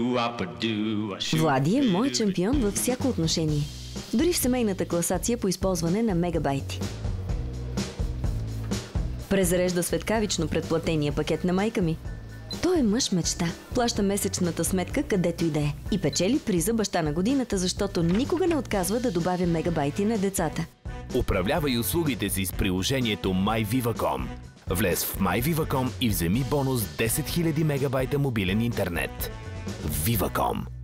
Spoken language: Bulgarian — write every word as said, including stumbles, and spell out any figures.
Влади е мой шампион във всяко отношение. Дори в семейната класация по използване на мегабайти. Презарежда светкавично предплатения пакет на майка ми. Той е мъж мечта. Плаща месечната сметка където и да е. И печели приза баща на годината, защото никога не отказва да добавя мегабайти на децата. Управлявай услугите си с приложението MyViva.com. Влез в MyViva точка com и вземи бонус десет хиляди мегабайта мобилен интернет. Viva точка com